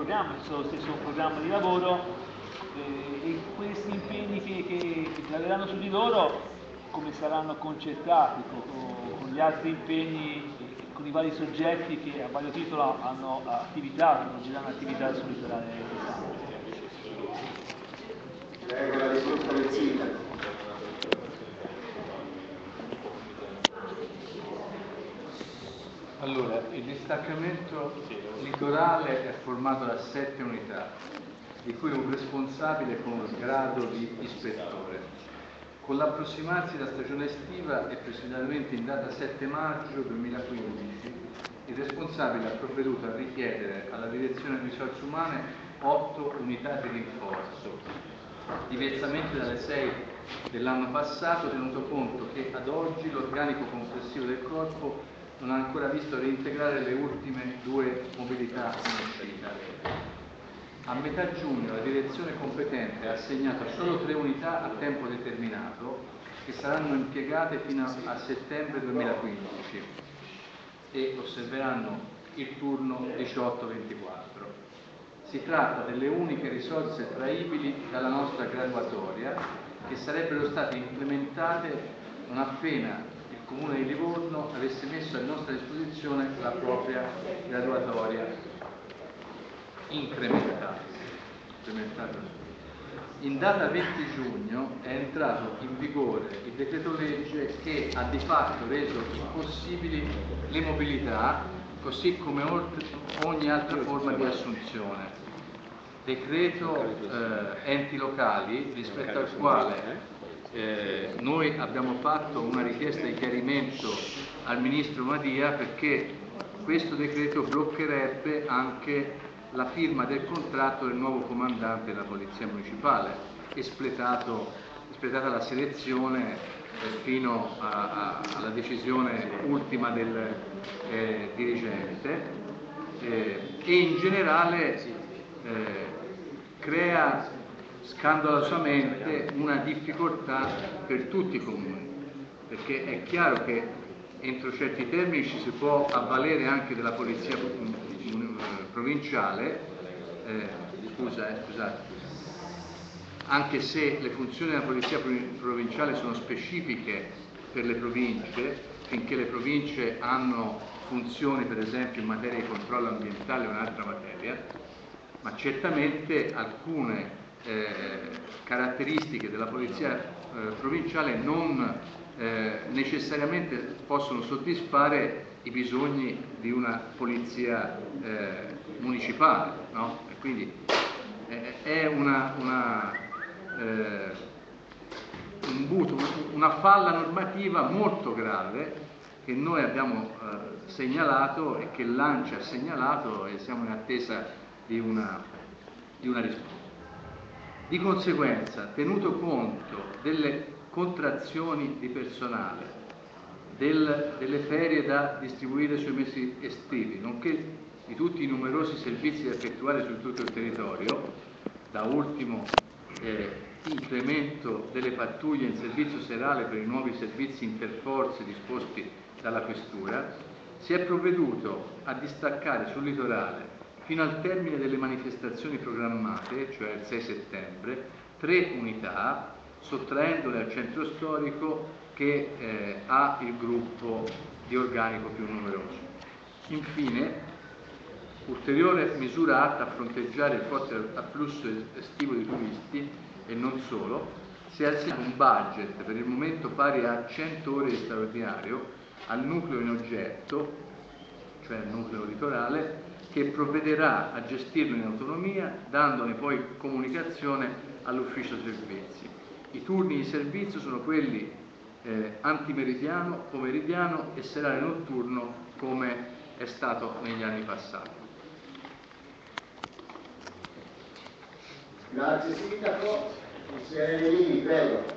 programma, c'è lo stesso programma di lavoro, e questi impegni che graveranno su di loro come saranno concertati con gli altri impegni, con i vari soggetti che a vario titolo hanno attività, svolgeranno attività sul litorale pisano. Prego la risposta del sindaco. Allora, il distaccamento litorale è formato da 7 unità, di cui un responsabile con il grado di ispettore. Con l'approssimarsi della stagione estiva e precisamente in data 7 maggio 2015, il responsabile ha provveduto a richiedere alla Direzione di Risorse Umane 8 unità di rinforzo, diversamente dalle 6 dell'anno passato, tenuto conto che ad oggi l'organico complessivo del corpo non ha ancora visto reintegrare le ultime 2 mobilità in uscita. A metà giugno la direzione competente ha assegnato solo 3 unità a tempo determinato che saranno impiegate fino a settembre 2015 e osserveranno il turno 18-24. Si tratta delle uniche risorse traibili dalla nostra graduatoria che sarebbero state implementate non appena il Comune di Livorno avesse messo a nostra disposizione la propria graduatoria incrementata. In data 20 giugno è entrato in vigore il decreto legge che ha di fatto reso impossibili le mobilità, così come ogni altra forma di assunzione. Decreto enti locali rispetto al quale noi abbiamo fatto una richiesta di chiarimento al Ministro Madia, perché questo decreto bloccherebbe anche la firma del contratto del nuovo comandante della Polizia Municipale, espletata la selezione fino alla decisione ultima del dirigente, e in generale crea scandalosamente una difficoltà per tutti i comuni, perché è chiaro che entro certi termini ci si può avvalere anche della polizia provinciale, anche se le funzioni della polizia provinciale sono specifiche per le province, finché le province hanno funzioni per esempio in materia di controllo ambientale o un'altra materia, ma certamente alcune caratteristiche della polizia provinciale non necessariamente possono soddisfare i bisogni di una polizia municipale, no? E quindi è una falla normativa molto grave che noi abbiamo segnalato e che l'ANCI ha segnalato, e siamo in attesa di una risposta. Di conseguenza, tenuto conto delle contrazioni di personale, delle ferie da distribuire sui mesi estivi, nonché di tutti i numerosi servizi da effettuare su tutto il territorio, da ultimo incremento delle pattuglie in servizio serale per i nuovi servizi interforze disposti dalla Questura, si è provveduto a distaccare sul litorale, fino al termine delle manifestazioni programmate, cioè il 6 settembre, 3 unità, sottraendole al centro storico che ha il gruppo di organico più numeroso. Infine, ulteriore misura atta a fronteggiare il forte afflusso estivo di turisti e non solo, si è assegnato un budget per il momento pari a 100 ore di straordinario al nucleo in oggetto, cioè il nucleo litorale, che provvederà a gestirlo in autonomia, dandone poi comunicazione all'ufficio servizi. I turni di servizio sono quelli antimeridiano, pomeridiano e serale notturno, come è stato negli anni passati. Grazie Sindaco. Consigliere Lini, prego.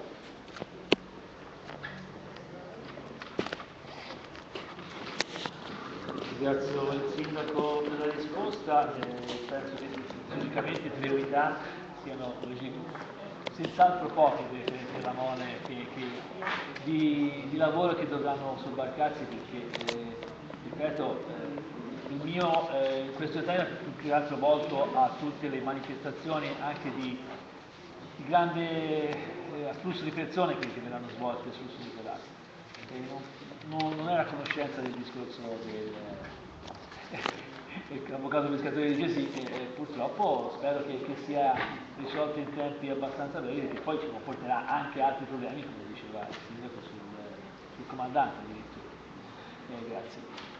Ringrazio il Sindaco per la risposta, penso che logicamente 3 unità siano senz'altro poche per la mole di lavoro che dovranno sobbarcarsi, perché ripeto, mio questo tema è più che altro volto a tutte le manifestazioni anche di grande afflusso di persone che verranno svolte sul litorale. Non era a conoscenza del discorso dell'avvocato pescatore di Gesì e purtroppo spero che sia risolto in tempi abbastanza brevi, perché poi ci comporterà anche altri problemi, come diceva il sindaco, sul comandante addirittura. Grazie.